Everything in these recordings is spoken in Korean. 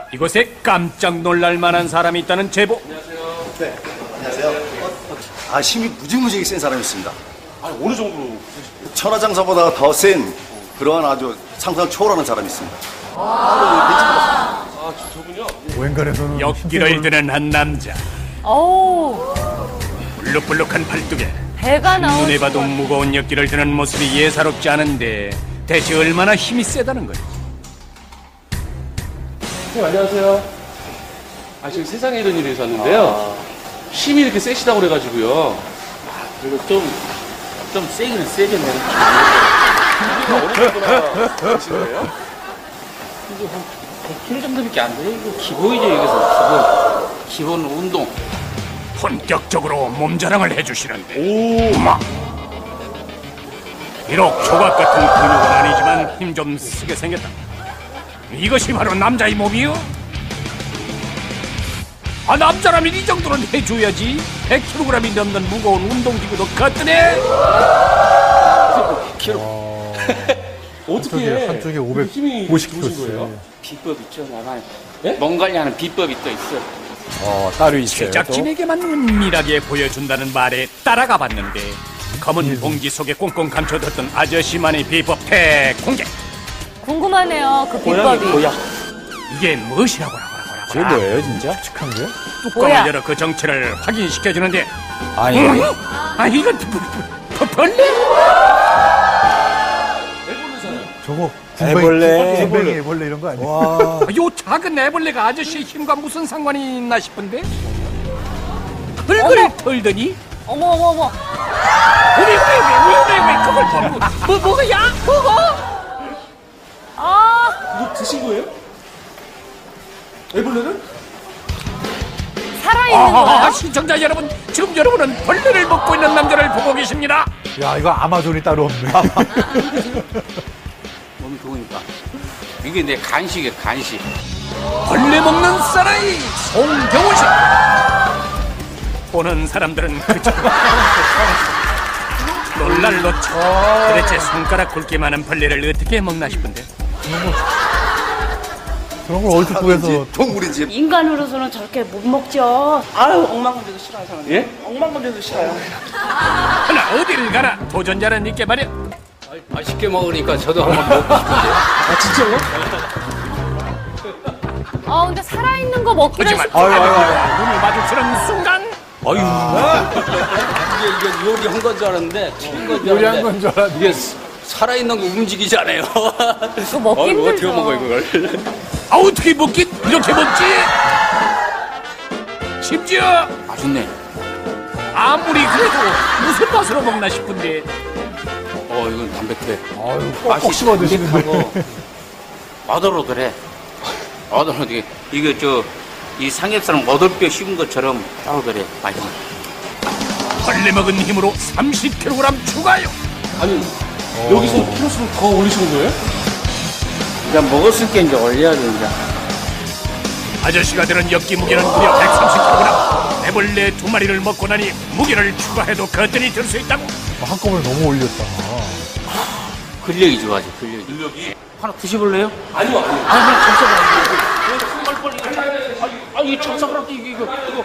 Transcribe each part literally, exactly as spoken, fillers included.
이곳에 깜짝 놀랄 만한 사람이 있다는 제보. 안녕하세요. 네, 안녕하세요. 아, 힘이 무지무지하게 센 사람이 있습니다. 아니, 어느 정도로? 천하장사보다 더 센 그러한 아주 상상 초월하는 사람이 있습니다. 아, 저군요? 웬간에서는 역기를 드는 한 남자. 어우, 불룩불룩한 팔뚝에 배가 나오는 눈에 봐도 무거운 역기를 드는 모습이 예사롭지 않은데 대체 얼마나 힘이 세다는 거지? 선생님, 안녕하세요. 아, 지금 세상에 이런 일이 있었는데요. 힘이 이렇게 세시다고 그래가지고요. 그리고 좀, 좀 세기는 세겠네. 어느 정도나 되시는 거예요? 이거 한 백 킬로그램 정도밖에 안 돼요. 이거 기본이죠, 여기서. 기본. 기본 운동. 본격적으로 몸 자랑을 해주시는데. 오마. 비록 조각 같은 근육은 아니지만 힘 좀 쓰게 생겼다. 이것이 바로 남자의 몸이요? 아, 남자라면 이 정도는 해줘야지. 백 킬로그램이 넘는 무거운 운동기구도 거뜬해. 어떻게 해? 한쪽에 힘이 오백오십 좋으신 킬로그램. 거예요? 비법 있죠, 나만. 예? 몸 관리하는 비법이 또 있어. 어, 따로 있어요. 제작진에게만 은밀하게 보여준다는 말에 따라가 봤는데 검은 봉지 속에 꽁꽁 감춰뒀던 아저씨만의 비법 대공개. 궁금하네요. 그 고양이, 비법이. 고양. 이게 무엇이라고 하라고 그게 뭐예요, 진짜? 칙한 게? 뚜껑을 뭐야? 열어 그 정체를 확인시켜주는데. 아니, 응? 아, 이건 뭐, 뭐, 벌레? 저거 애벌레. 괭이 애벌레 이런 거 아니에요? 와. 아, 요 작은 애벌레가 아저씨의 힘과 무슨 상관이 있나 싶은데? 흙을 털더니 어머, 어머, 어머. 왜 왜 왜 왜 왜 그걸 버리고 뭐 뭐가 야 먹어? 아, 이거 드신 거예요? 애벌레를? 살아있는 아, 거예요? 시청자 여러분, 지금 여러분은 벌레를 먹고 있는 남자를 보고 계십니다. 야, 이거 아마존이 따로 없네. 몸이 좋으니까. 이게 내 간식이야, 간식. 벌레 먹는 사나이 송경호 씨. 보는 사람들은 그저 놀랄 노초. 도대체 손가락 굵기 많은 벌레를 어떻게 먹나 싶은데. 그런 걸 얼핏 보여서 사람인지 동물인지 인간으로서는 저렇게 못 먹죠. 아유, 엉망건조도 싫어요, 저는. 예? 엉망건조도 싫어요. 하나 어디를 가나 도전자는 있게 말이야. 맛있게 먹으니까 저도 한번 먹고 싶은데. 아, 진짜요? 아, 근데 살아있는 거 먹기는 하지만 쉽지 않아요. 눈을 마주치는 순간 아유. 이게, 이게 요리한 건 줄 알았는데, 튀긴 건줄 요리한 알았는데. 건 줄 알았는데. 이게 살아있는 거 움직이잖아요. 그거 먹기 어이, 어떻게 힘들죠. 먹어, 이걸. 아, 어떻게 먹긴 이렇게 먹지? 심지어 맛있네. 아무리 그래도 무슨 맛으로 먹나 싶은데. 어, 이건 담백해. 아유, 꼭꼭 씹어 드시는데. 어더러더래. 어더러더래. 이거 저, 이 삼겹살은 어돌뼈 씹은 것처럼 따로더래. 맛있어. 벌레 먹은 힘으로 삼십 킬로그램 추가요. 아니, 여기서 키로수를 더 올리시는 거예요? 이제 먹었을 게 이제 올려야 돼, 이제. 아저씨가 들은 역기 무게는 무려 백삼십 킬로그램. 애벌레 두 마리를 먹고 나니 무게를 추가해도 거뜬히 들 수 있다고. 한꺼번에 너무 올렸다. 근력이 좋아져, 근력이. 근력이? 하나 드셔볼래요? 아니요, 아니요. 아니, 그냥 감사합니다. 빨리, 빨리, 빨리. 아, 이 참사그라도 이거, 이거, 이거.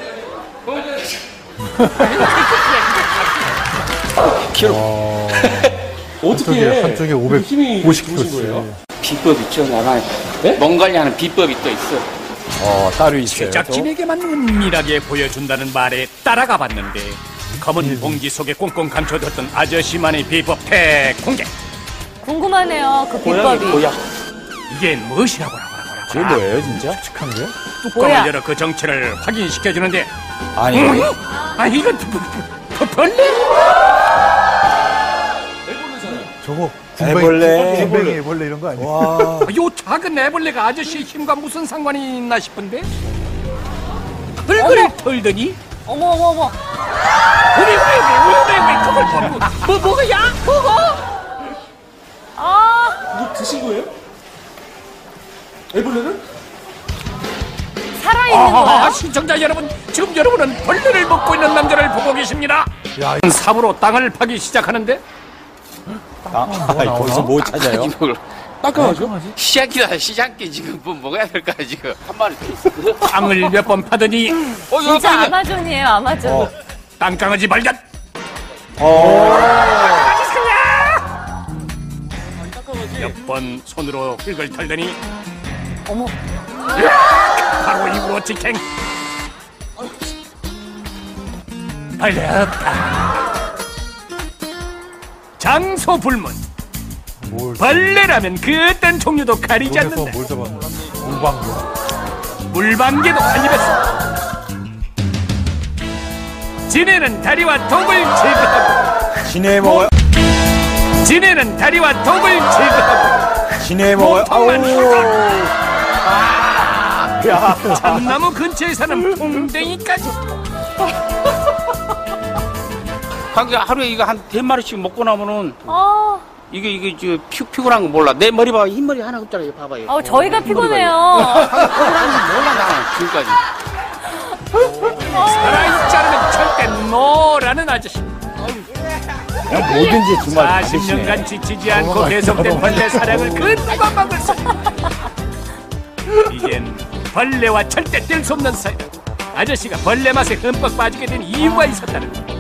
키로. 어떻게 한쪽에, 해? 한쪽에 그렇게 힘이 오백오십 좋으신 거예요? 킬로그램. 비법 있죠, 나만. 네? 몸 관리하는 비법이 또 있어. 어, 따로 있어요. 제작진에게만 은밀하게 보여준다는 말에 따라가 봤는데 검은 봉지 속에 꽁꽁 감춰뒀던 아저씨만의 비법 대공개. 궁금하네요. 그 고양이, 비법이. 고양. 이게 무엇이라고 하라고 하라고 그게 뭐예요, 진짜? 칙한 게? 뚜껑을 뭐야? 열어 그 정체를 확인시켜주는데. 아니, 응? 아, 이건 뭐, 뭐, 벌레? 저거 애벌레. 괭이 애벌레 이런 거 아니에요? 와. 아, 요 작은 애벌레가 아저씨의 힘과 무슨 상관이 있나 싶은데? 흙을 털더니 어머, 어머, 어머. 왜 왜 왜 왜 왜 그걸 버리고 뭐 뭐가 야 먹어? 아, 이거 드신 거예요? 애벌레를? 살아있는 아, 거예요? 시청자 여러분, 지금 여러분은 벌레를 먹고 있는 남자를 보고 계십니다. 야, 삽으로 땅을 파기 시작하는데 아, 거기서 뭐 찾아요? 이걸 깜깜하죠? 시작이다, 시작기 지금 뭐 먹어야 될까, 지금. 한 마리 더 있어. 땅을 몇 번 파더니 어, 이거 진짜 빨리. 아마존이에요, 아마존. 땅강아지 발견. 몇 번 손으로 흙을 털더니 어머. 바로 입으로 직행. 벌레 없다. 장소 불문. 뭘, 벌레라면 그 어떤 종류도 가리지 돈에서 않는다. 뭘 잡았나? 물방울. 물방개도 한 입에서. 지네는 다리와 독을 제거하고 지네 먹어요. 지네는 다리와 독을 제거하고 지네 먹어요. 몸통만 홀딱. 야, 참나무 근처에 사는 풍뎅이까지. 하루에, 하루에 이거 한 대마리씩 먹고 나면은, 아, 이게, 이게, 저, 피, 피곤한 거 몰라. 내 머리 봐. 흰머리 하나 없잖아요. 봐봐요. 어, 저희가 피곤해요. 몰라, 나는, 지금까지. 살아있지 않으면 절대 노라는 아저씨. 뭐든지 정말 사십 년간 지치지 않고 계속된 벌레 사냥을 그때가 막을 수. 이젠 벌레와 절대 뗄 수 없는 사이. 아저씨가 벌레 맛에 흠뻑 빠지게 된 이유가 있었다는 거.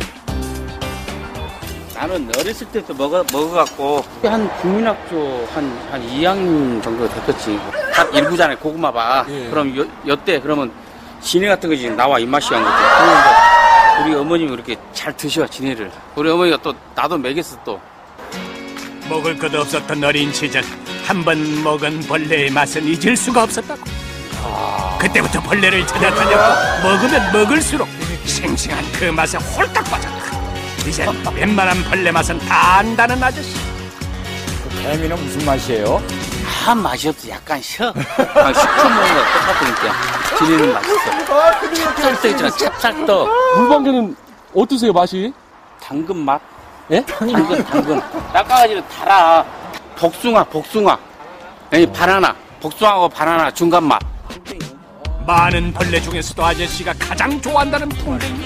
나는 어렸을 때부터 먹어, 먹어갖고, 한 국민학교 한, 한 이 학년 정도 됐겠지. 한 일구잖아요. 고구마 봐. 그럼 요, 요때, 그러면 지네 같은 거 지금 나와, 입맛이 한 것도. 그러면 이제 우리 어머님이 그렇게 잘 드셔, 지네를. 우리 어머니가 또, 나도 먹였어, 또. 먹을 것 없었던 어린 시절 한 번 먹은 벌레의 맛은 잊을 수가 없었다고. 그때부터 벌레를 찾아다녔고 먹으면 먹을수록 싱싱한 그 맛에 홀딱 빠졌다. 이젠 웬만한 벌레 맛은 다 안다는 아저씨. 개미는 무슨 맛이에요? 아, 맛이 없어. 약간 셔. 아, 식초 먹는 거 똑같으니까. 지네는 맛있어. 찹쌀떡 있잖아, 찹쌀떡. 물방개는 어떠세요, 맛이? 당근 맛? 예? 당근, 당근. 깎아가지고 달아. 복숭아, 복숭아. 아니, 바나나. 복숭아하고 바나나 중간 맛. 많은 벌레 중에서도 아저씨가 가장 좋아한다는 풍뎅이.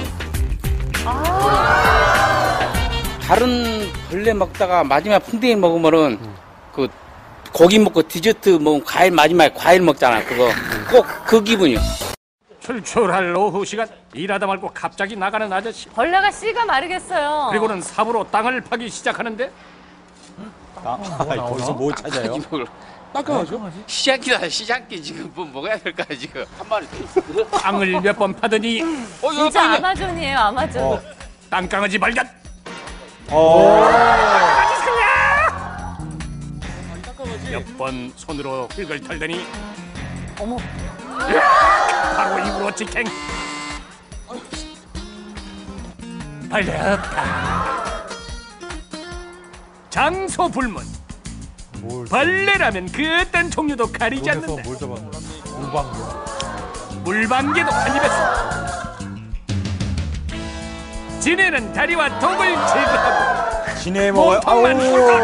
다른 벌레 먹다가 마지막 풍뎅이 먹으면은 그 고기 먹고 디저트 먹으면 과일 마지막에 과일 먹잖아. 그거 꼭 그 기분이요. 출출할 오후 시간 일하다 말고 갑자기 나가는 아저씨. 벌레가 씨가 마르겠어요. 그리고는 삽으로 땅을 파기 시작하는데 아, 거기서 뭐 찾아요? 이걸 깜깜하죠? 시작이다, 시작기 지금 뭐 먹어야 될까 지금. 한 마리 더 있어. 땅을 몇 번 파더니 어, 이거 진짜 빨리. 아마존이에요, 아마존. 어. 땅강아지 발견. 몇 번 손으로 흙을 털더니 어머. 바로 입으로 직행. 벌레 없다. 장소 불문. 뭘, 벌레라면 그 어떤 종류도 가리지 돈에서 않는다. 뭘 잡았나? 물방울. 물방개도 한 입에서. 지네는 다리와 독을 제거하고 지네 먹어요. 몸통만 홀딱.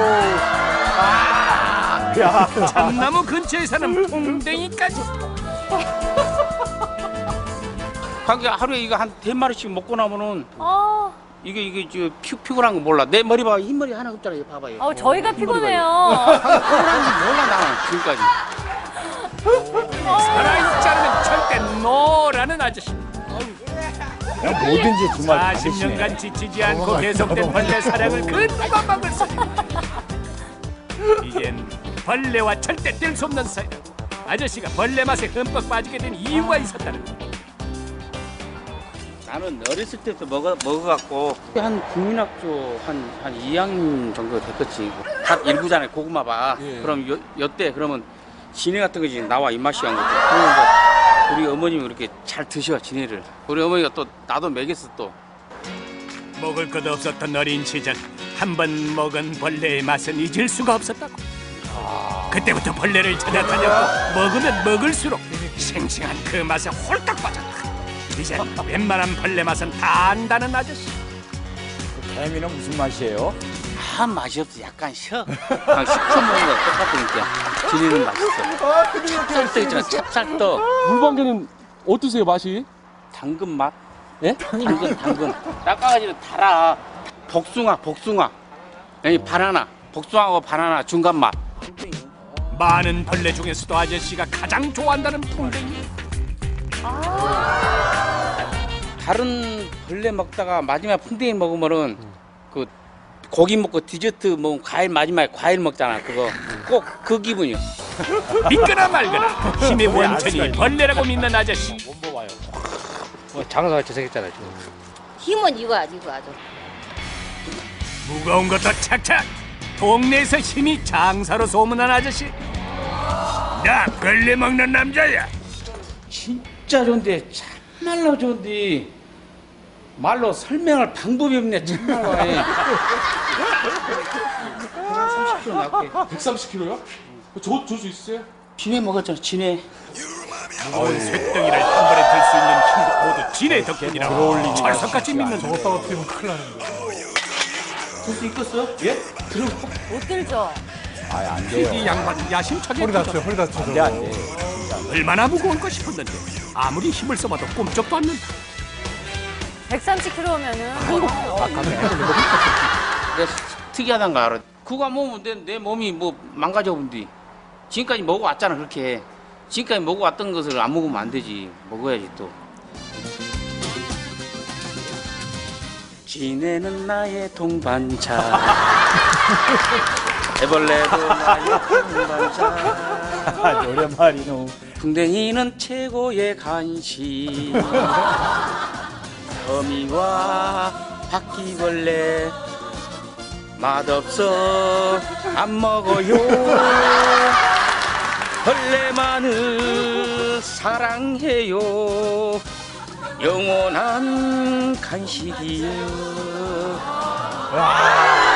야, 참나무 근처에 사는 풍뎅이까지. 하루에, 하루에 이거 한 대마리씩 먹고 나면은 아, 이게 이게 저 피, 피곤한 거 몰라. 내 머리 봐. 흰머리 하나 없잖아요. 봐봐요. 어, 저희가 피곤해요. 피곤한 거 몰라 나는 지금까지. 살아있지 않으면 절대 노라는 아저씨. 뭐든지 정말 사십 년간 지치지 않고 계속된 벌레 사냥을 그때가 막을 수. 이젠 벌레와 절대 뗄 수 없는 사이. 아저씨가 벌레 맛에 흠뻑 빠지게 된 이유가 있었다는 거. 나는 어렸을 때부터 먹어, 먹어갖고 한 국민학교 한, 한 이 학년 정도 됐겠지. 한 일구잖아요. 고구마 봐. 그럼 요, 요때 그러면 지네 같은 거 지금 나와 입맛이 한 것도. 그러면 이제 우리 어머님이 그렇게 잘 드셔, 지네를. 우리 어머니가 또 나도 먹였어, 또. 먹을 것 없었던 어린 시절 한 번 먹은 벌레의 맛은 잊을 수가 없었다고. 그때부터 벌레를 찾아다녔고 먹으면 먹을수록 싱싱한 그 맛에 홀딱 빠졌다. 이젠 웬만한 벌레 맛은 다 안다는 아저씨. 개미는 무슨 맛이에요? 아, 맛이 없어. 약간 셔. 아, 식초 먹는 거 똑같으니까. 지네는 맛있어. 찹쌀떡 있잖아, 찹쌀떡. 물방개는 어떠세요, 맛이? 당근 맛? 예? 당근, 당근. 깎아가지고 달아. 복숭아, 복숭아. 아니, 바나나. 복숭아하고 바나나 중간 맛. 많은 벌레 중에서도 아저씨가 가장 좋아한다는 풍뎅이. 다른 벌레 먹다가 마지막에 풍뎅이 먹으면은 그 고기 먹고 디저트 뭐 과일 마지막에 과일 먹잖아. 그거 꼭 그 기분이요. 믿거나 말거나 힘의 원천이 벌레라고 믿는 아저씨. 장사가 재생했잖아요, 지금. 힘은 이거야, 이거 아주. 무거운 것도 착착. 동네에서 힘이 장사로 소문난 아저씨. 나 벌레 먹는 남자야. 진짜 좋은데 참말로 좋은데 말로 설명할 방법이 없네 참말로. 삼십 킬로 나올게. 백삼십 킬로요? 줘, 줄 수 있어요? 진해 먹었잖아 진해. 무거운 쇳덩이를 한 번에 들 수 있는 힘도 모두 지네 덕분이라고 철석같이 믿는 저거 떨어뜨리면 큰일 나는데. 줄 수 있겠어? 예? 들어. 못 들죠? 아예 안 돼요. 이 양반 야심차게 허리 다쳐요, 허리 다쳐. 안 돼, 안 돼. 얼마나 무거울까 싶었는데 아무리 힘을 써봐도 꼼짝도 않는다. 백삼십 킬로면은 내가 특이하단 거 알아. 그거 안 먹으면 내, 내 몸이 뭐 망가져 본디. 지금까지 먹어왔잖아 그렇게. 지금까지 먹어왔던 것을 안 먹으면 안 되지. 먹어야지 또. 지네는 나의 동반자. 애벌레도 나의 동반자. 노래말이노. 풍뎅이는 최고의 간식. 거미와 바퀴벌레 맛없어 안 먹어요. 벌레만을 사랑해요. 영원한 간식이요.